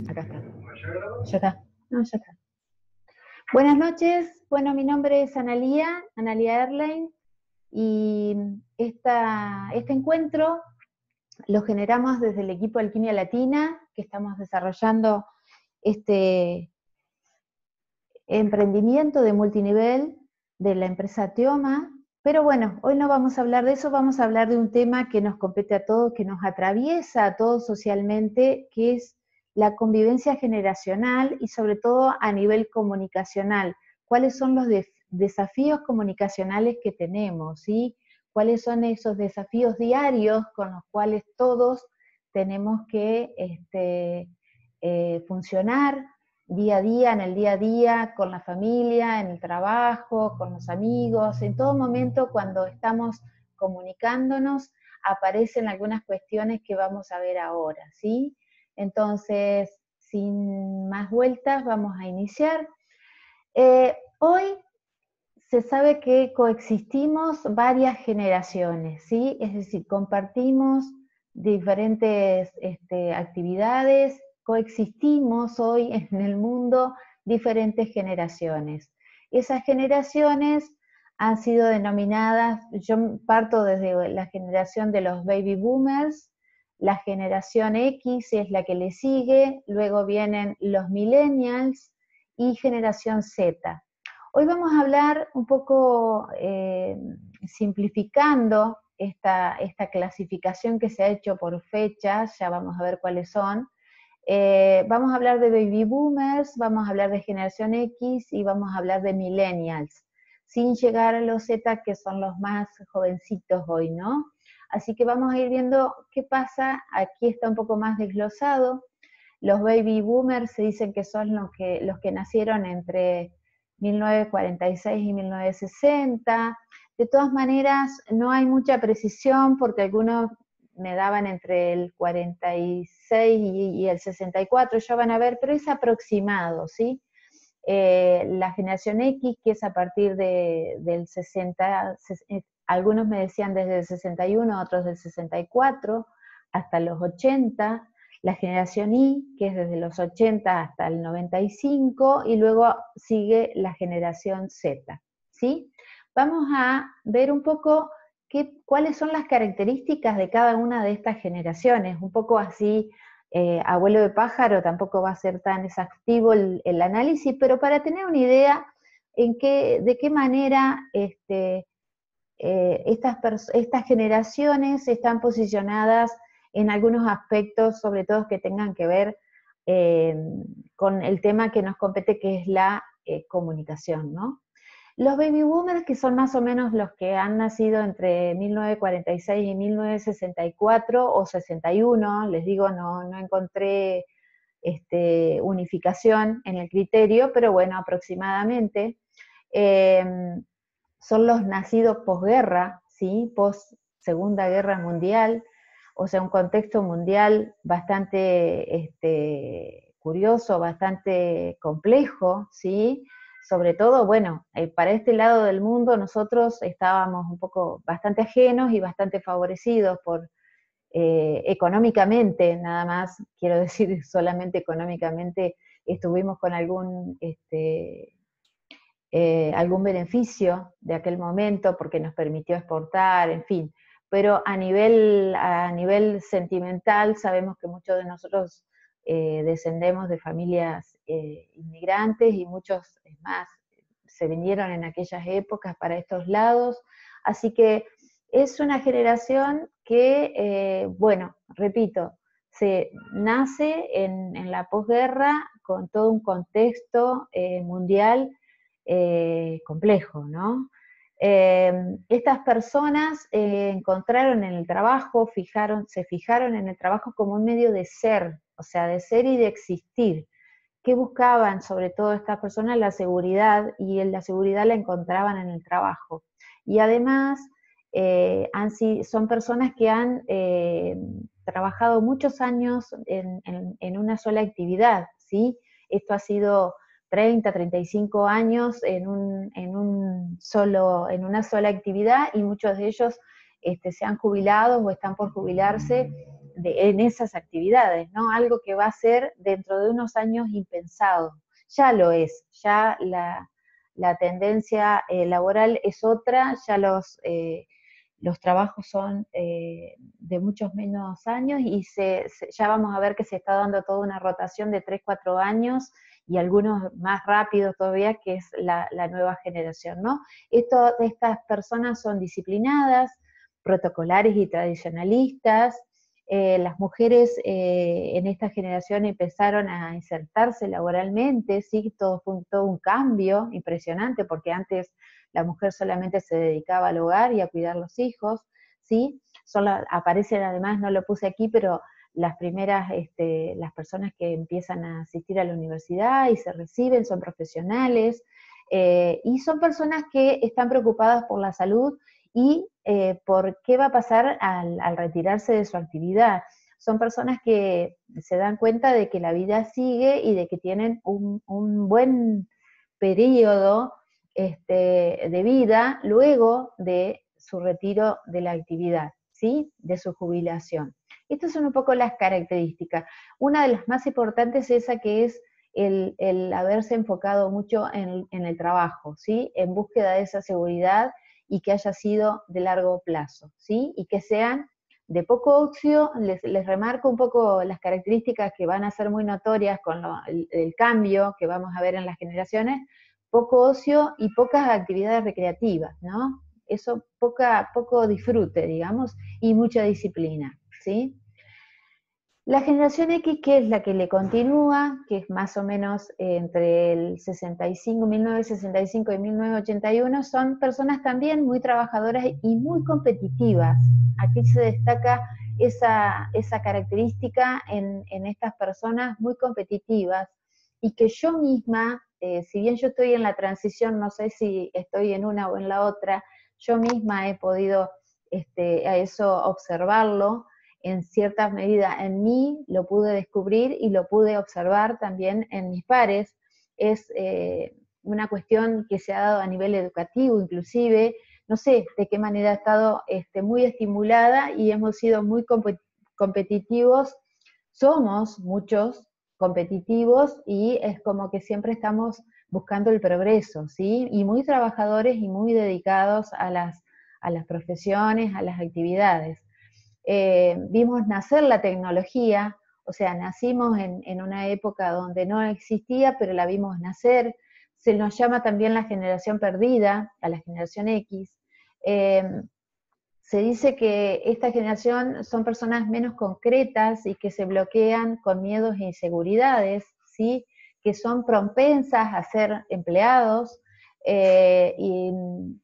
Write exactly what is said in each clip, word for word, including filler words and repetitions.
Acá está. Ya está. No, ya está. Buenas noches. Bueno, mi nombre es Analía, Analía Erlein, y esta, este encuentro lo generamos desde el equipo Alquimia Latina, que estamos desarrollando este emprendimiento de multinivel de la empresa Teoma. Pero bueno, hoy no vamos a hablar de eso, vamos a hablar de un tema que nos compete a todos, que nos atraviesa a todos socialmente, que es la convivencia generacional y sobre todo a nivel comunicacional. ¿Cuáles son los de desafíos comunicacionales que tenemos? ¿Sí? ¿Cuáles son esos desafíos diarios con los cuales todos tenemos que este, eh, funcionar día a día, en el día a día, con la familia, en el trabajo, con los amigos, en todo momento cuando estamos comunicándonos, aparecen algunas cuestiones que vamos a ver ahora, ¿sí? Entonces, sin más vueltas, vamos a iniciar. Eh, hoy se sabe que coexistimos varias generaciones, ¿sí? Es decir, compartimos diferentes este, actividades, coexistimos hoy en el mundo diferentes generaciones. Esas generaciones han sido denominadas, yo parto desde la generación de los baby boomers, la generación X es la que le sigue, luego vienen los millennials y generación Z. Hoy vamos a hablar un poco eh, simplificando esta, esta clasificación que se ha hecho por fechas, ya vamos a ver cuáles son. Eh, vamos a hablar de baby boomers, vamos a hablar de generación X y vamos a hablar de millennials, sin llegar a los Z, que son los más jovencitos hoy, ¿no? Así que vamos a ir viendo qué pasa. Aquí está un poco más desglosado. Los baby boomers se dicen que son los que, los que nacieron entre mil novecientos cuarenta y seis y mil novecientos sesenta. De todas maneras, no hay mucha precisión porque algunos me daban entre el cuarenta y seis y, y el sesenta y cuatro, ya van a ver, pero es aproximado, ¿sí? Eh, la generación X, que es a partir de, del sesenta, algunos me decían desde el sesenta y uno, otros del sesenta y cuatro, hasta los ochenta, la generación Y, que es desde los ochenta hasta el noventa y cinco, y luego sigue la generación Z, ¿sí? Vamos a ver un poco qué, cuáles son las características de cada una de estas generaciones, un poco así. Eh, abuelo de pájaro, tampoco va a ser tan exhaustivo el, el análisis, pero para tener una idea en qué, de qué manera este, eh, estas, estas generaciones están posicionadas en algunos aspectos, sobre todo que tengan que ver eh, con el tema que nos compete, que es la eh, comunicación, ¿no? Los baby boomers, que son más o menos los que han nacido entre mil novecientos cuarenta y seis y mil novecientos sesenta y cuatro o sesenta y uno, les digo, no, no encontré este, unificación en el criterio, pero bueno, aproximadamente, eh, son los nacidos posguerra, ¿sí? Post Segunda Guerra Mundial, o sea, un contexto mundial bastante este, curioso, bastante complejo, ¿sí? Sobre todo, bueno, eh, para este lado del mundo nosotros estábamos un poco bastante ajenos y bastante favorecidos por eh, económicamente, nada más, quiero decir solamente económicamente, estuvimos con algún, este, eh, algún beneficio de aquel momento porque nos permitió exportar, en fin. Pero a nivel, a nivel sentimental sabemos que muchos de nosotros eh, descendemos de familias eh, inmigrantes y muchos, es más, se vinieron en aquellas épocas para estos lados. Así que es una generación que, eh, bueno, repito, se nace en, en la posguerra con todo un contexto eh, mundial eh, complejo, ¿no? Eh, estas personas eh, encontraron en el trabajo, fijaron, se fijaron en el trabajo como un medio de ser, o sea, de ser y de existir. ¿Qué buscaban sobre todo estas personas? La seguridad, y en la seguridad la encontraban en el trabajo. Y además, eh, han, son personas que han eh, trabajado muchos años en, en, en una sola actividad, ¿sí? Esto ha sido treinta, treinta y cinco años en, un, en, un solo, en una sola actividad, y muchos de ellos este, se han jubilado o están por jubilarse de, en esas actividades, ¿no? Algo que va a ser dentro de unos años impensado. Ya lo es, ya la, la tendencia eh, laboral es otra, ya los, eh, los trabajos son eh, de muchos menos años y se, se, ya vamos a ver que se está dando toda una rotación de tres, cuatro años y algunos más rápidos todavía, que es la, la nueva generación, ¿no? Esto, estas personas son disciplinadas, protocolares y tradicionalistas. Eh, las mujeres eh, en esta generación empezaron a insertarse laboralmente, sí, todo fue un, todo un cambio impresionante, porque antes la mujer solamente se dedicaba al hogar y a cuidar los hijos, sí, Son la, aparecen además, no lo puse aquí, pero las primeras, este, las personas que empiezan a asistir a la universidad y se reciben son profesionales, eh, y son personas que están preocupadas por la salud y eh, por qué va a pasar al, al retirarse de su actividad. Son personas que se dan cuenta de que la vida sigue y de que tienen un, un buen periodo este, de vida luego de su retiro de la actividad, ¿sí? De su jubilación. Estas son un poco las características. Una de las más importantes es esa que es el, el haberse enfocado mucho en, en el trabajo, ¿sí? En búsqueda de esa seguridad y que haya sido de largo plazo, ¿sí? Y que sean de poco ocio. Les, les remarco un poco las características que van a ser muy notorias con lo, el, el cambio que vamos a ver en las generaciones: poco ocio y pocas actividades recreativas, ¿no? Eso, poca, poco disfrute, digamos, y mucha disciplina, ¿sí? La generación X, que es la que le continúa, que es más o menos eh, entre el sesenta y cinco, mil novecientos sesenta y cinco y mil novecientos ochenta y uno, son personas también muy trabajadoras y muy competitivas. Aquí se destaca esa, esa característica en, en estas personas muy competitivas, y que yo misma, eh, si bien yo estoy en la transición, no sé si estoy en una o en la otra, yo misma he podido este, a eso observarlo, en cierta medida en mí, lo pude descubrir y lo pude observar también en mis pares. Es eh, una cuestión que se ha dado a nivel educativo inclusive, no sé de qué manera ha estado este, muy estimulada y hemos sido muy comp competitivos, somos muchos competitivos y es como que siempre estamos buscando el progreso, ¿sí? Y muy trabajadores y muy dedicados a las, a las profesiones, a las actividades. Eh, vimos nacer la tecnología, o sea, nacimos en, en una época donde no existía, pero la vimos nacer. Se nos llama también la generación perdida, a la generación X. Eh, se dice que esta generación son personas menos concretas y que se bloquean con miedos e inseguridades, ¿sí? Que son propensas a ser empleados, eh, y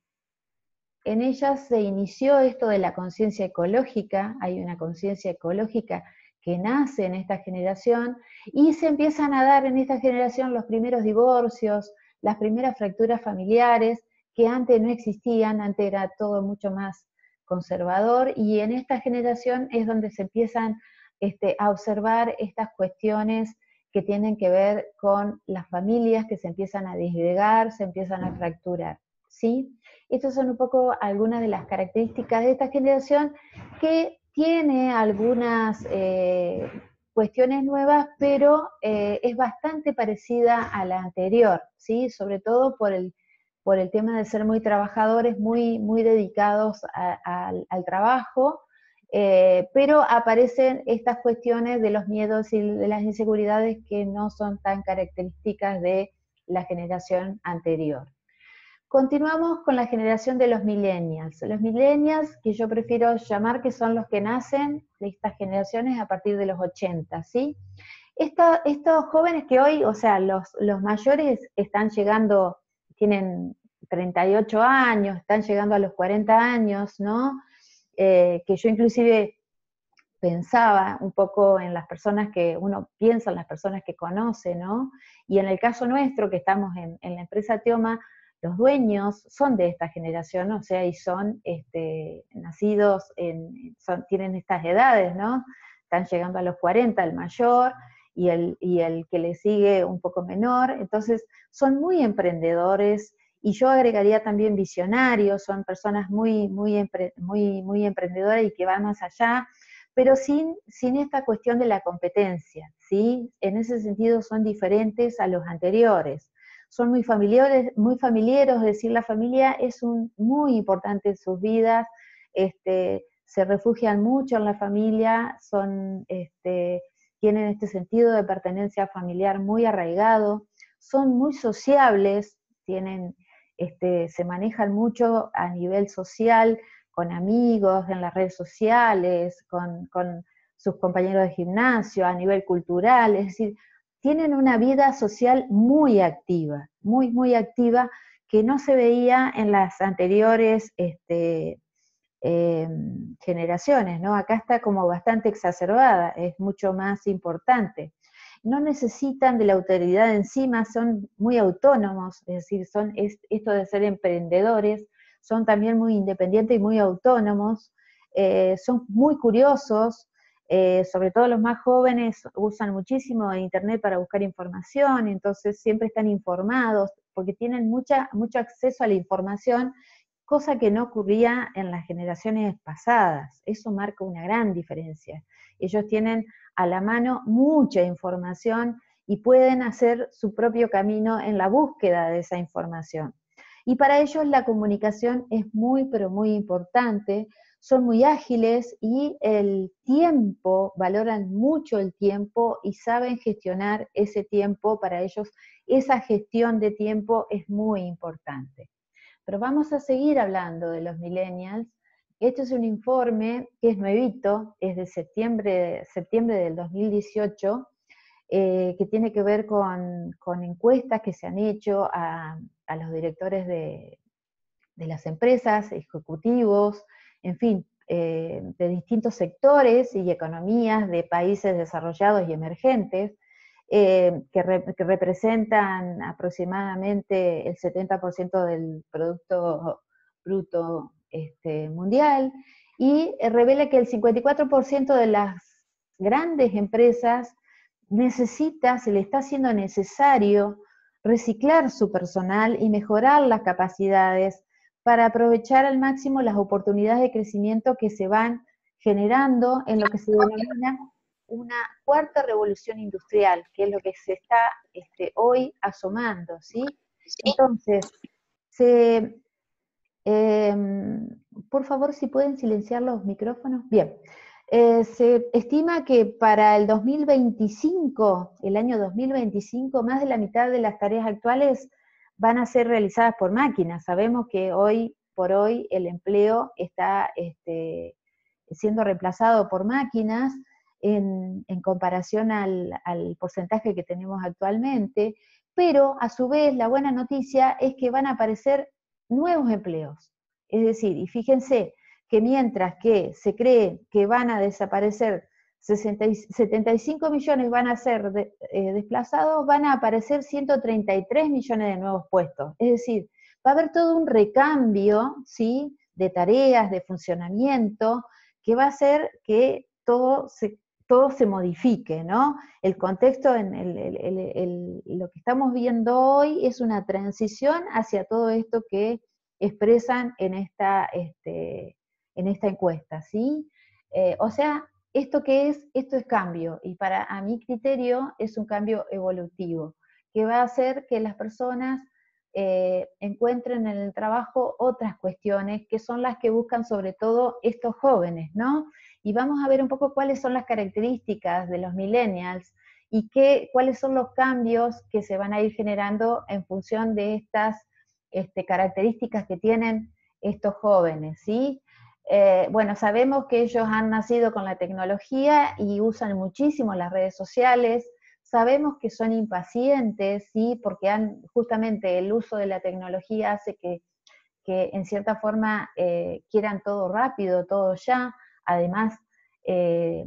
en ellas se inició esto de la conciencia ecológica. Hay una conciencia ecológica que nace en esta generación y se empiezan a dar en esta generación los primeros divorcios, las primeras fracturas familiares que antes no existían, antes era todo mucho más conservador, y en esta generación es donde se empiezan este, a observar estas cuestiones que tienen que ver con las familias que se empiezan a disgregar, se empiezan a fracturar, ¿sí? Estas son un poco algunas de las características de esta generación, que tiene algunas eh, cuestiones nuevas, pero eh, es bastante parecida a la anterior, ¿sí? Sobre todo por el, por el tema de ser muy trabajadores, muy, muy dedicados a, a, al trabajo, eh, pero aparecen estas cuestiones de los miedos y de las inseguridades que no son tan características de la generación anterior. Continuamos con la generación de los millennials. Los millennials, que yo prefiero llamar que son los que nacen de estas generaciones a partir de los ochenta, ¿sí? Esta, estos jóvenes que hoy, o sea, los, los mayores están llegando, tienen treinta y ocho años, están llegando a los cuarenta años, ¿no? Eh, que yo inclusive pensaba un poco en las personas que uno piensa, en las personas que conoce, ¿no? Y en el caso nuestro, que estamos en, en la empresa Teoma, los dueños son de esta generación, o sea, y son este, nacidos, en, son, tienen estas edades, ¿no? Están llegando a los cuarenta, el mayor, y el, y el que le sigue un poco menor. Entonces, son muy emprendedores, y yo agregaría también visionarios, son personas muy, muy, empre, muy, muy emprendedoras y que van más allá, pero sin, sin esta cuestión de la competencia, ¿sí? En ese sentido son diferentes a los anteriores. Son muy familiares, muy familiares, es decir, la familia es un, muy importante en sus vidas, este, se refugian mucho en la familia, son, este, tienen este sentido de pertenencia familiar muy arraigado, son muy sociables, tienen, este, se manejan mucho a nivel social, con amigos, en las redes sociales, con, con sus compañeros de gimnasio, a nivel cultural, es decir, tienen una vida social muy activa, muy, muy activa, que no se veía en las anteriores este, eh, generaciones, ¿no? Acá está como bastante exacerbada, es mucho más importante. No necesitan de la autoridad encima, son muy autónomos, es decir, son es, esto de ser emprendedores, son también muy independientes y muy autónomos, eh, son muy curiosos, eh, sobre todo los más jóvenes usan muchísimo internet para buscar información, entonces siempre están informados, porque tienen mucha, mucho acceso a la información, cosa que no ocurría en las generaciones pasadas. Eso marca una gran diferencia. Ellos tienen a la mano mucha información y pueden hacer su propio camino en la búsqueda de esa información. Y para ellos la comunicación es muy, pero muy importante, son muy ágiles y el tiempo, valoran mucho el tiempo y saben gestionar ese tiempo. Para ellos esa gestión de tiempo es muy importante. Pero vamos a seguir hablando de los millennials. Este es un informe que es nuevito, es de septiembre, septiembre del dos mil dieciocho, eh, que tiene que ver con, con encuestas que se han hecho a, a los directores de, de las empresas, ejecutivos, en fin, eh, de distintos sectores y economías de países desarrollados y emergentes, eh, que, re, que representan aproximadamente el setenta por ciento del Producto Bruto este, Mundial, y revela que el cincuenta y cuatro por ciento de las grandes empresas necesita, se le está haciendo necesario reciclar su personal y mejorar las capacidades para aprovechar al máximo las oportunidades de crecimiento que se van generando en lo que se denomina una cuarta revolución industrial, que es lo que se está este, hoy asomando, ¿sí? Entonces, se, eh, por favor, si pueden silenciar los micrófonos. Bien, eh, se estima que para el dos mil veinticinco, el año dos mil veinticinco, más de la mitad de las tareas actuales van a ser realizadas por máquinas. Sabemos que hoy por hoy el empleo está este, siendo reemplazado por máquinas en, en comparación al, al porcentaje que tenemos actualmente, pero a su vez la buena noticia es que van a aparecer nuevos empleos. Es decir, y fíjense que mientras que se cree que van a desaparecer sesenta, setenta y cinco millones van a ser de, eh, desplazados, van a aparecer ciento treinta y tres millones de nuevos puestos. Es decir, va a haber todo un recambio, ¿sí?, de tareas, de funcionamiento, que va a hacer que todo se, todo se modifique, ¿no? El contexto, en el, el, el, el, lo que estamos viendo hoy es una transición hacia todo esto que expresan en esta, este, en esta encuesta, ¿sí? Eh, o sea, ¿esto qué es? Esto es cambio, y para a mi criterio es un cambio evolutivo, que va a hacer que las personas eh, encuentren en el trabajo otras cuestiones que son las que buscan sobre todo estos jóvenes, ¿no? Y vamos a ver un poco cuáles son las características de los millennials y qué, cuáles son los cambios que se van a ir generando en función de estas este, características que tienen estos jóvenes, ¿sí? Eh, bueno, sabemos que ellos han nacido con la tecnología y usan muchísimo las redes sociales. Sabemos que son impacientes, ¿sí?, porque han, justamente el uso de la tecnología hace que, que en cierta forma eh, quieran todo rápido, todo ya. Además, eh,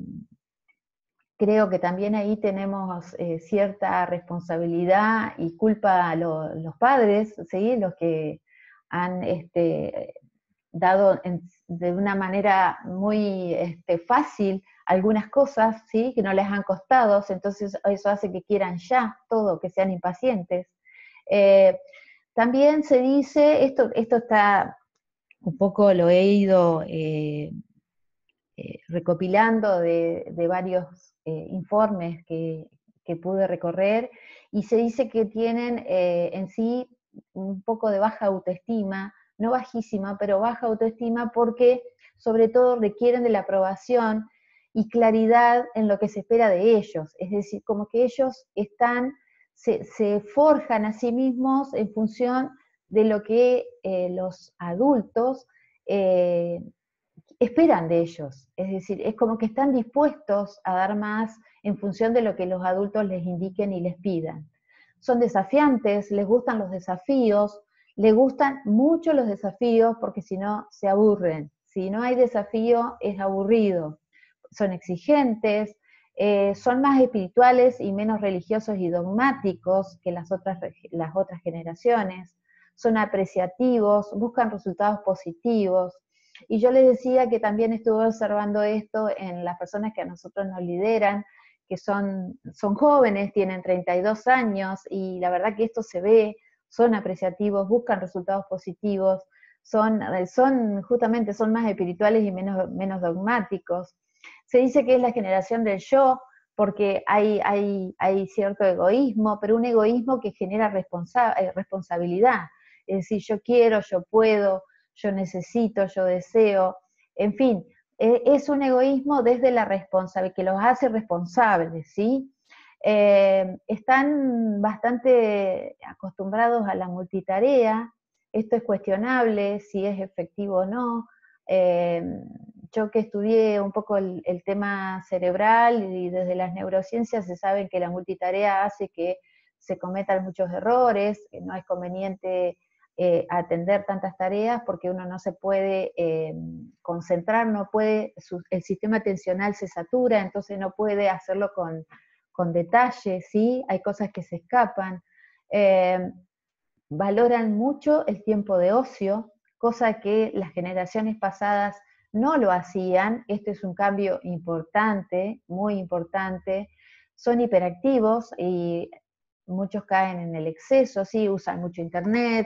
creo que también ahí tenemos eh, cierta responsabilidad y culpa a lo, los padres, ¿sí?, los que han este, dado en, de una manera muy este, fácil algunas cosas, ¿sí?, que no les han costado, entonces eso hace que quieran ya todo, que sean impacientes. Eh, también se dice, esto, esto está, un poco lo he ido eh, eh, recopilando de, de varios eh, informes que, que pude recorrer, y se dice que tienen eh, en sí un poco de baja autoestima, no bajísima, pero baja autoestima, porque sobre todo requieren de la aprobación y claridad en lo que se espera de ellos, es decir, como que ellos están, se, se forjan a sí mismos en función de lo que eh, los adultos eh, esperan de ellos, es decir, es como que están dispuestos a dar más en función de lo que los adultos les indiquen y les pidan. Son desafiantes, les gustan los desafíos, les gustan mucho los desafíos porque si no se aburren, si no hay desafío es aburrido. Son exigentes, eh, son más espirituales y menos religiosos y dogmáticos que las otras, las otras generaciones, son apreciativos, buscan resultados positivos. Y yo les decía que también estuve observando esto en las personas que a nosotros nos lideran, que son, son jóvenes, tienen treinta y dos años, y la verdad que esto se ve, son apreciativos, buscan resultados positivos, son, son justamente son más espirituales y menos, menos dogmáticos. Se dice que es la generación del yo, porque hay, hay, hay cierto egoísmo, pero un egoísmo que genera responsa responsabilidad. Es decir, yo quiero, yo puedo, yo necesito, yo deseo, en fin, eh, es un egoísmo desde la responsabilidad, que los hace responsables, ¿sí? Eh, están bastante acostumbrados a la multitarea, esto es cuestionable, si es efectivo o no. Eh, yo que estudié un poco el, el tema cerebral y desde las neurociencias se sabe que la multitarea hace que se cometan muchos errores, que no es conveniente eh, atender tantas tareas porque uno no se puede eh, concentrar, no puede, su, el sistema atencional se satura, entonces no puede hacerlo con, con detalle, ¿sí? Hay cosas que se escapan. Eh, valoran mucho el tiempo de ocio, cosa que las generaciones pasadas no lo hacían. Este es un cambio importante, muy importante. Son hiperactivos y muchos caen en el exceso, sí, usan mucho internet,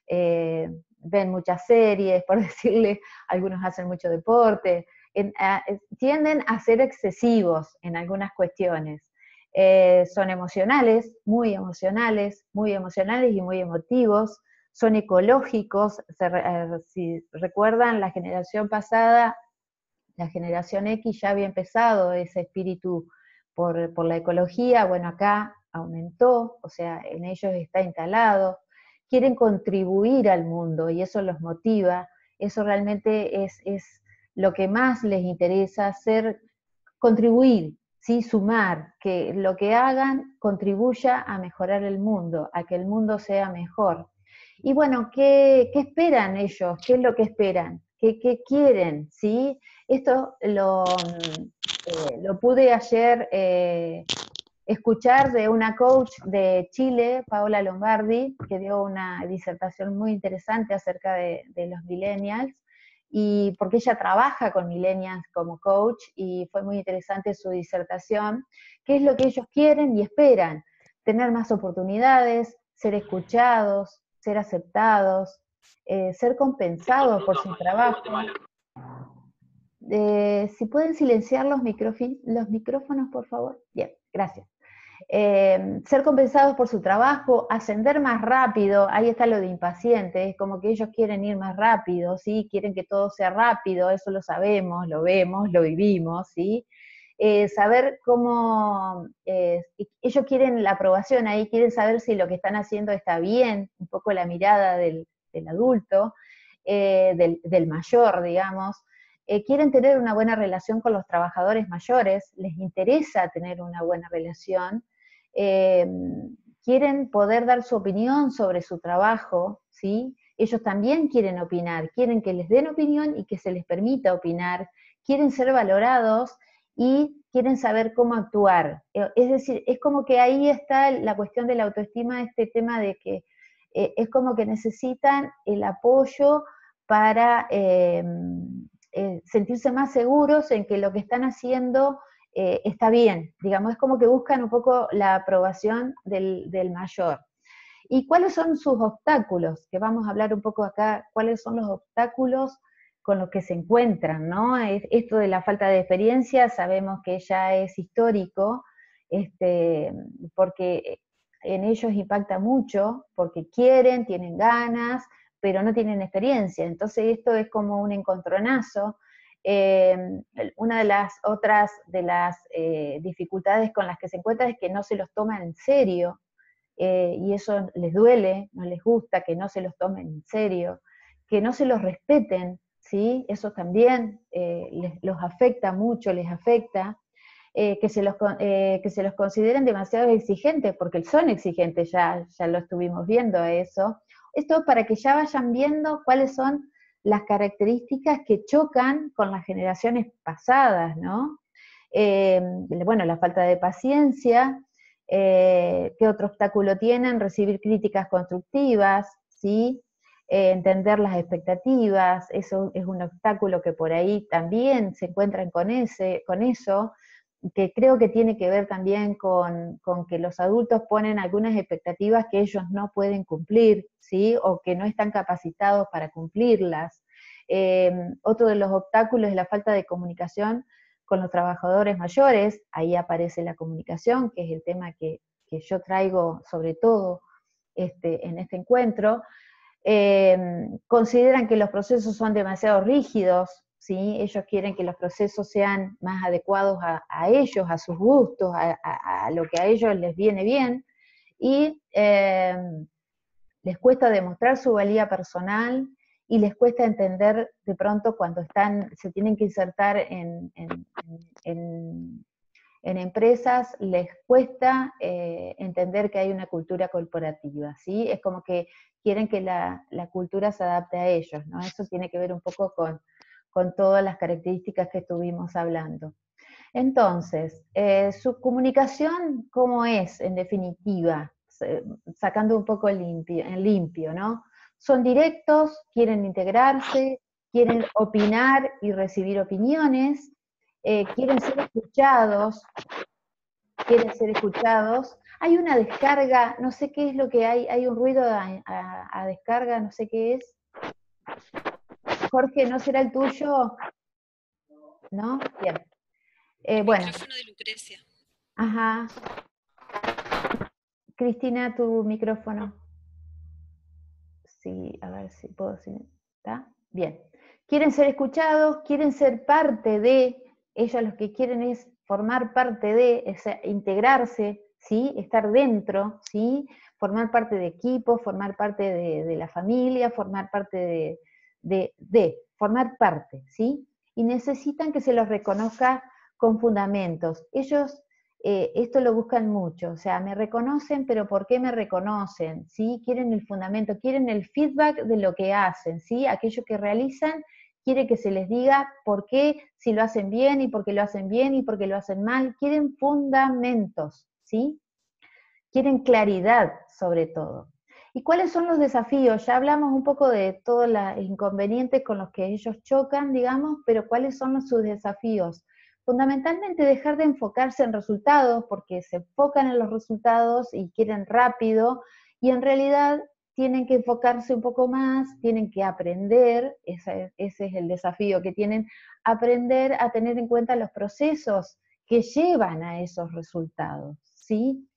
eh, ven muchas series, por decirle, algunos hacen mucho deporte, en, a, tienden a ser excesivos en algunas cuestiones. Eh, son emocionales, muy emocionales, muy emocionales y muy emotivos, son ecológicos, se, eh, si recuerdan la generación pasada, la generación X ya había empezado ese espíritu por, por la ecología, bueno, acá aumentó, o sea, en ellos está instalado, quieren contribuir al mundo y eso los motiva, eso realmente es, es lo que más les interesa, hacer, contribuir, ¿sí? Sumar, que lo que hagan contribuya a mejorar el mundo, a que el mundo sea mejor. Y bueno, ¿qué, qué esperan ellos? ¿Qué es lo que esperan? ¿Qué, qué quieren? ¿Sí? Esto lo, eh, lo pude ayer eh, escuchar de una coach de Chile, Paola Lombardi, que dio una disertación muy interesante acerca de, de los millennials, y porque ella trabaja con millennials como coach, y fue muy interesante su disertación, qué es lo que ellos quieren y esperan, tener más oportunidades, ser escuchados, ser aceptados, eh, ser compensados por su trabajo. Eh, si pueden silenciar los, los micrófonos, por favor. Bien, gracias. Eh, ser compensados por su trabajo, ascender más rápido, ahí está lo de impaciente, es como que ellos quieren ir más rápido, ¿sí? Quieren que todo sea rápido, eso lo sabemos, lo vemos, lo vivimos, ¿sí? Eh, saber cómo, eh, ellos quieren la aprobación ahí, quieren saber si lo que están haciendo está bien, un poco la mirada del, del adulto, eh, del, del mayor, digamos. Eh, quieren tener una buena relación con los trabajadores mayores, les interesa tener una buena relación, eh, quieren poder dar su opinión sobre su trabajo, ¿sí? Ellos también quieren opinar, quieren que les den opinión y que se les permita opinar, quieren ser valorados y quieren saber cómo actuar. Es decir, es como que ahí está la cuestión de la autoestima, este tema de que eh, es como que necesitan el apoyo para eh, eh, sentirse más seguros en que lo que están haciendo eh, está bien, digamos, es como que buscan un poco la aprobación del, del mayor. ¿Y cuáles son sus obstáculos? Que vamos a hablar un poco acá, cuáles son los obstáculos con los que se encuentran, ¿no? Esto de la falta de experiencia sabemos que ya es histórico, este, porque en ellos impacta mucho, porque quieren, tienen ganas, pero no tienen experiencia. Entonces esto es como un encontronazo. Eh, una de las otras de las eh, dificultades con las que se encuentran es que no se los toman en serio, eh, y eso les duele, no les gusta que no se los tomen en serio, que no se los respeten, ¿sí? Eso también eh, les, los afecta mucho, les afecta, eh, que, se los, eh, que se los consideren demasiado exigentes, porque son exigentes, ya, ya lo estuvimos viendo eso. Esto para que ya vayan viendo cuáles son las características que chocan con las generaciones pasadas, ¿no? Eh, bueno, la falta de paciencia, eh, qué otro obstáculo tienen, recibir críticas constructivas, ¿sí? Eh, entender las expectativas, eso es un obstáculo que por ahí también se encuentran con, ese, con eso, que creo que tiene que ver también con, con que los adultos ponen algunas expectativas que ellos no pueden cumplir, ¿sí? O que no están capacitados para cumplirlas. Eh, otro de los obstáculos es la falta de comunicación con los trabajadores mayores, ahí aparece la comunicación, que es el tema que, que yo traigo sobre todo este, en este encuentro. Eh, consideran que los procesos son demasiado rígidos, ¿sí? Ellos quieren que los procesos sean más adecuados a, a ellos, a sus gustos, a, a, a, lo que a ellos les viene bien, y eh, les cuesta demostrar su valía personal, y les cuesta entender de pronto cuando están, se tienen que insertar en, en, en, en empresas, les cuesta eh, entender que hay una cultura corporativa, ¿sí? Es como que quieren que la, la cultura se adapte a ellos, ¿no? Eso tiene que ver un poco con, con todas las características que estuvimos hablando. Entonces, eh, su comunicación, ¿cómo es en definitiva? Sacando un poco en limpio, en limpio, ¿no? Son directos, quieren integrarse, quieren opinar y recibir opiniones, eh, quieren ser escuchados, quieren ser escuchados. Hay una descarga, no sé qué es lo que hay, hay un ruido a, a, a descarga, no sé qué es. Jorge, ¿no será el tuyo? ¿No? Bien. Eh, El bueno. micrófono de Lucrecia. Ajá. Cristina, tu micrófono. Sí, a ver si puedo. ¿Está? Bien. Quieren ser escuchados, quieren ser parte de, ellos lo que quieren es formar parte de, es integrarse, ¿sí? Estar dentro, ¿sí? Formar parte de equipos, formar parte de, de la familia, formar parte de, de, de, formar parte, ¿sí? Y necesitan que se los reconozca con fundamentos. Ellos Eh, esto lo buscan mucho, o sea, me reconocen, pero ¿por qué me reconocen? ¿Sí? Quieren el fundamento, quieren el feedback de lo que hacen, ¿sí? Aquello que realizan, quiere que se les diga por qué, si lo hacen bien, y por qué lo hacen bien, y por qué lo hacen mal, quieren fundamentos, ¿sí? Quieren claridad, sobre todo. ¿Y cuáles son los desafíos? Ya hablamos un poco de todos los inconvenientes con los que ellos chocan, digamos, pero ¿cuáles son los, sus desafíos? Fundamentalmente dejar de enfocarse en resultados, porque se enfocan en los resultados y quieren rápido, y en realidad tienen que enfocarse un poco más, tienen que aprender, ese, ese es el desafío que tienen, aprender a tener en cuenta los procesos que llevan a esos resultados, ¿sí?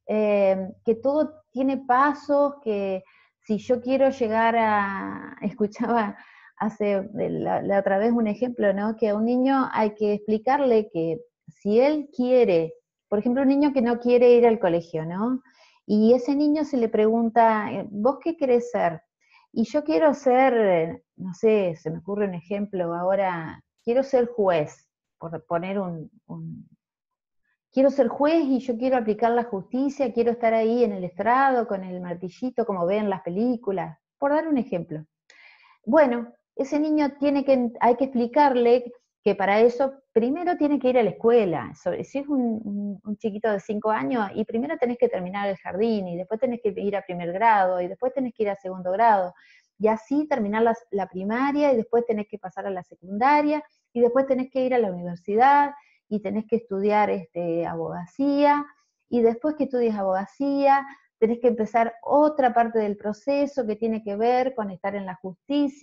Eh, que todo tiene pasos, que si yo quiero llegar a, escuchaba hace la, la otra vez un ejemplo, ¿no? Que a un niño hay que explicarle que si él quiere, por ejemplo, un niño que no quiere ir al colegio, ¿no? Y ese niño se le pregunta, ¿vos qué querés ser? Y yo quiero ser, no sé, se me ocurre un ejemplo ahora, quiero ser juez, por poner un, un quiero ser juez y yo quiero aplicar la justicia, quiero estar ahí en el estrado con el martillito como ven las películas, por dar un ejemplo. Bueno, ese niño tiene que, hay que explicarle que para eso primero tiene que ir a la escuela. Si es un, un, un chiquito de cinco años, y primero tenés que terminar el jardín, y después tenés que ir a primer grado, y después tenés que ir a segundo grado, y así terminar la, la primaria, y después tenés que pasar a la secundaria, y después tenés que ir a la universidad, y tenés que estudiar este, abogacía, y después que estudies abogacía, tenés que empezar otra parte del proceso que tiene que ver con estar en la justicia,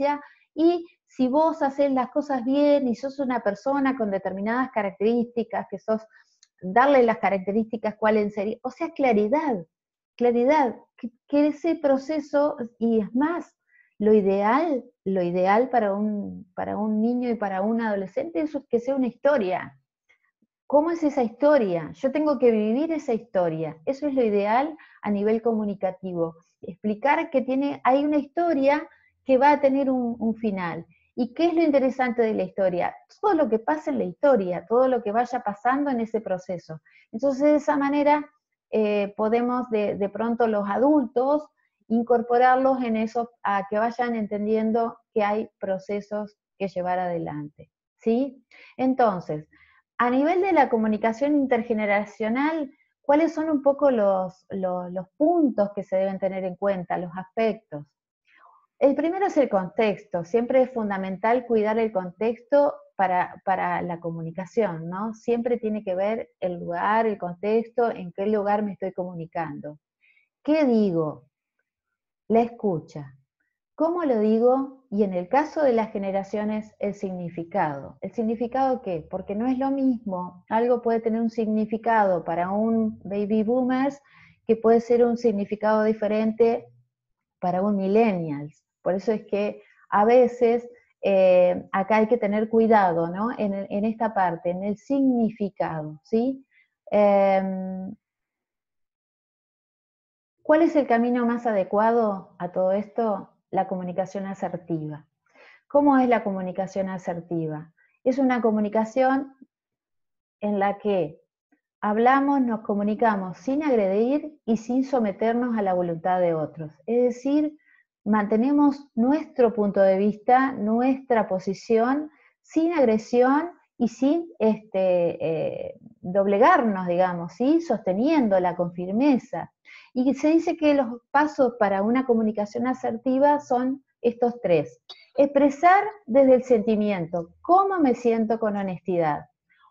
Y si vos haces las cosas bien y sos una persona con determinadas características, que sos, darle las características cuáles serían, o sea, claridad, claridad, que, que ese proceso, y es más, lo ideal, lo ideal para un, para un niño y para un adolescente es que sea una historia. ¿Cómo es esa historia? Yo tengo que vivir esa historia. Eso es lo ideal a nivel comunicativo. Explicar que tiene, hay una historia que va a tener un, un final. ¿Y qué es lo interesante de la historia? Todo lo que pasa en la historia, todo lo que vaya pasando en ese proceso. Entonces, de esa manera, eh, podemos de, de pronto los adultos incorporarlos en eso, a que vayan entendiendo que hay procesos que llevar adelante. ¿Sí? Entonces, a nivel de la comunicación intergeneracional, ¿cuáles son un poco los, los, los puntos que se deben tener en cuenta, los aspectos? El primero es el contexto. Siempre es fundamental cuidar el contexto para, para la comunicación, ¿no? Siempre tiene que ver el lugar, el contexto, en qué lugar me estoy comunicando. ¿Qué digo? La escucha. ¿Cómo lo digo? Y en el caso de las generaciones, el significado. ¿El significado qué? Porque no es lo mismo. Algo puede tener un significado para un baby boomers que puede ser un significado diferente para un millennials. Por eso es que a veces eh, acá hay que tener cuidado, ¿no? En, en esta parte, en el significado, ¿sí? Eh, ¿Cuál es el camino más adecuado a todo esto? La comunicación asertiva. ¿Cómo es la comunicación asertiva? Es una comunicación en la que hablamos, nos comunicamos sin agredir y sin someternos a la voluntad de otros. Es decir, mantenemos nuestro punto de vista, nuestra posición, sin agresión y sin este, eh, doblegarnos, digamos, ¿sí? Sosteniéndola con firmeza. Y se dice que los pasos para una comunicación asertiva son estos tres. Expresar desde el sentimiento, cómo me siento con honestidad.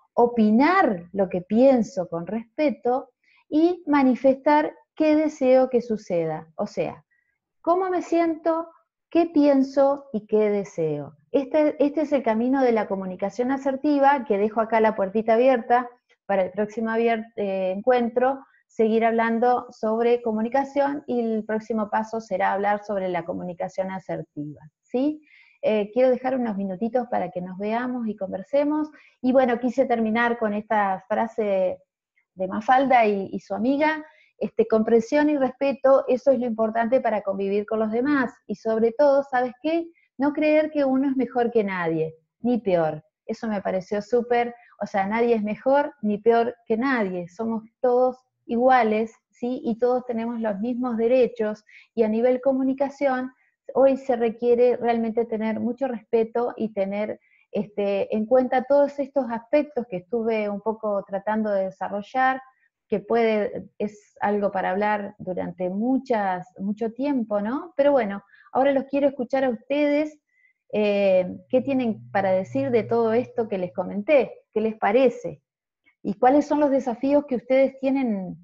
Opinar lo que pienso con respeto y manifestar qué deseo que suceda. O sea, cómo me siento, qué pienso y qué deseo. Este, este es el camino de la comunicación asertiva, que dejo acá la puertita abierta para el próximo abier- eh, encuentro, seguir hablando sobre comunicación, y el próximo paso será hablar sobre la comunicación asertiva, ¿sí? Eh, quiero dejar unos minutitos para que nos veamos y conversemos, y bueno, quise terminar con esta frase de Mafalda y, y su amiga. Este, comprensión y respeto, eso es lo importante para convivir con los demás, y sobre todo, ¿sabes qué? No creer que uno es mejor que nadie, ni peor. Eso me pareció súper, o sea, nadie es mejor ni peor que nadie, somos todos iguales, ¿sí? Y todos tenemos los mismos derechos, y a nivel comunicación, hoy se requiere realmente tener mucho respeto y tener este, en cuenta todos estos aspectos que estuve un poco tratando de desarrollar, que puede, es algo para hablar durante muchas, mucho tiempo, ¿no? Pero bueno, ahora los quiero escuchar a ustedes, eh, qué tienen para decir de todo esto que les comenté, qué les parece, y cuáles son los desafíos que ustedes tienen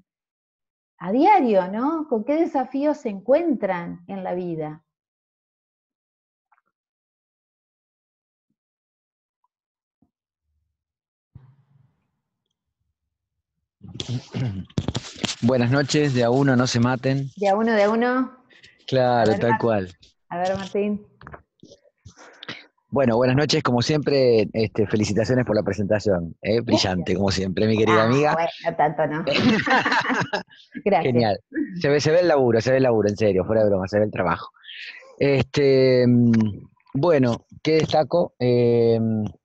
a diario, ¿no? ¿Con qué desafíos se encuentran en la vida? Buenas noches, de a uno no se maten. De a uno, de a uno. A Claro, ver, tal cual. a ver, Martín. Bueno, buenas noches, como siempre, este, felicitaciones por la presentación. ¿Eh? Gracias. Brillante, como siempre, mi querida Ah, amiga. bueno, tanto no. Gracias. Genial. Se ve, se ve el laburo, se ve el laburo, en serio, fuera de broma, se ve el trabajo. Este, mm, bueno, ¿qué destaco? Eh,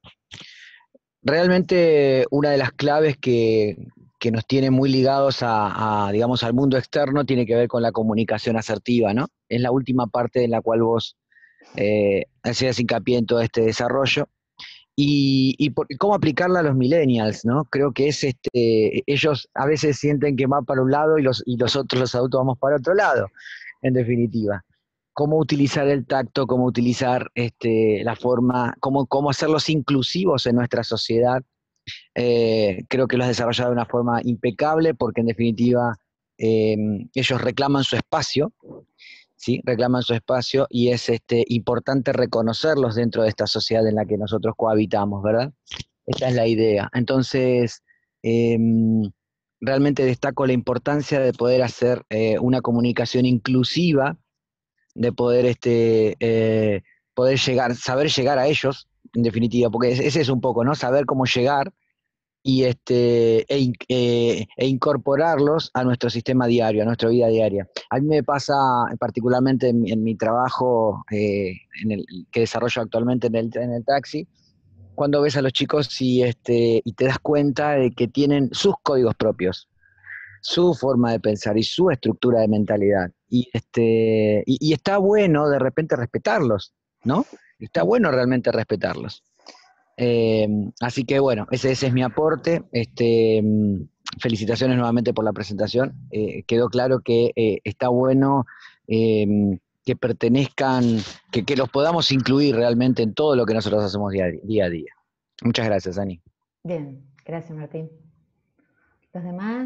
realmente una de las claves que, que nos tiene muy ligados a, a, digamos, al mundo externo tiene que ver con la comunicación asertiva, ¿no? Es la última parte en la cual vos eh, hacías hincapié en todo este desarrollo. Y, y, por, y cómo aplicarla a los millennials, ¿no? Creo que es este, ellos a veces sienten que van para un lado y los, y los otros, los adultos, vamos para otro lado, en definitiva. Cómo utilizar el tacto, cómo utilizar este, la forma, cómo, cómo hacerlos inclusivos en nuestra sociedad. Eh, creo que lo has desarrollado de una forma impecable porque en definitiva eh, ellos reclaman su espacio, ¿sí? Reclaman su espacio y es este, importante reconocerlos dentro de esta sociedad en la que nosotros cohabitamos, ¿verdad? Esta es la idea. Entonces, eh, realmente destaco la importancia de poder hacer eh, una comunicación inclusiva, de poder, este, eh, poder llegar, saber llegar a ellos, en definitiva, porque ese es un poco, ¿no? Saber cómo llegar y este, e, in- eh, e incorporarlos a nuestro sistema diario, a nuestra vida diaria. A mí me pasa particularmente en, mi en mi trabajo eh, en el, que desarrollo actualmente en el, en el taxi, cuando ves a los chicos y, este, y te das cuenta de que tienen sus códigos propios, su forma de pensar y su estructura de mentalidad. Y, este, y, y está bueno de repente respetarlos, ¿no? Está bueno realmente respetarlos. Eh, así que bueno, ese, ese es mi aporte. Este, mm, felicitaciones nuevamente por la presentación. Eh, quedó claro que eh, está bueno eh, que pertenezcan, que, que los podamos incluir realmente en todo lo que nosotros hacemos día, día a día. Muchas gracias, Ani. Bien, gracias Martín. ¿Los demás?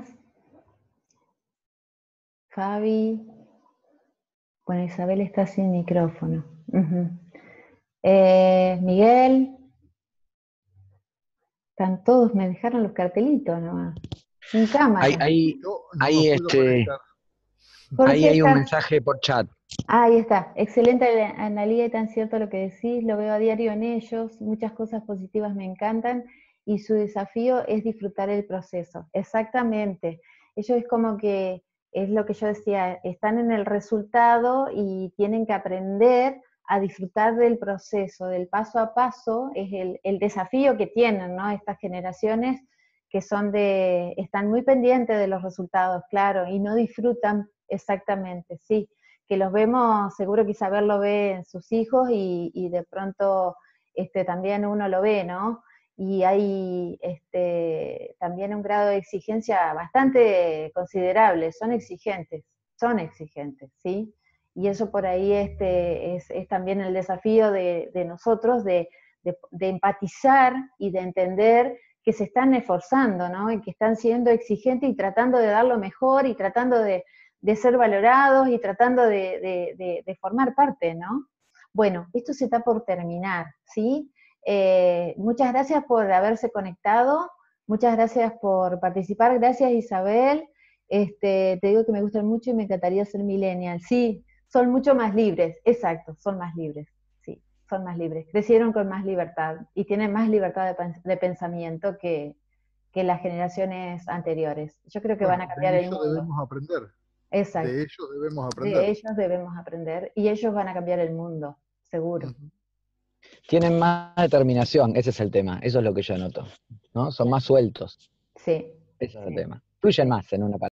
Fabi. Bueno, Isabel está sin micrófono. Ujú. Eh, Miguel. Están todos, me dejaron los cartelitos nomás. Sin cámara. Ahí, ahí, Yo no ahí, me puedo este, conectar. ahí Jorge hay un está. mensaje por chat. Ah, ahí está. Excelente, Analía, y tan cierto lo que decís. Lo veo a diario en ellos. Muchas cosas positivas me encantan. Y su desafío es disfrutar el proceso. Exactamente. Ellos es como que, es lo que yo decía, están en el resultado y tienen que aprender a disfrutar del proceso, del paso a paso. Es el, el desafío que tienen, ¿no? Estas generaciones que son de, están muy pendientes de los resultados, claro, y no disfrutan exactamente, sí, que los vemos, seguro que Isabel lo ve en sus hijos y, y de pronto este, también uno lo ve, ¿no? Y hay este, también un grado de exigencia bastante considerable, son exigentes, son exigentes, ¿sí? Y eso por ahí este, es, es también el desafío de, de nosotros, de, de, de empatizar y de entender que se están esforzando, ¿no? Y que están siendo exigentes y tratando de dar lo mejor y tratando de, de ser valorados y tratando de, de, de, de formar parte, ¿no? Bueno, esto se está por terminar, ¿sí? Eh, muchas gracias por haberse conectado, muchas gracias por participar, gracias Isabel, este, te digo que me gustan mucho y me encantaría ser millennial, sí, son mucho más libres, exacto, son más libres, sí, son más libres, crecieron con más libertad y tienen más libertad de, de pensamiento que, que las generaciones anteriores. Yo creo que van Bueno, a cambiar de el ellos mundo. debemos aprender. Exacto. De ellos debemos De aprender. ellos debemos aprender y ellos van a cambiar el mundo, seguro. Ujú. Tienen más determinación, ese es el tema, eso es lo que yo noto, ¿no? Son más sueltos, Sí, ese es el sí, tema. Fluyen sí. más en una palabra.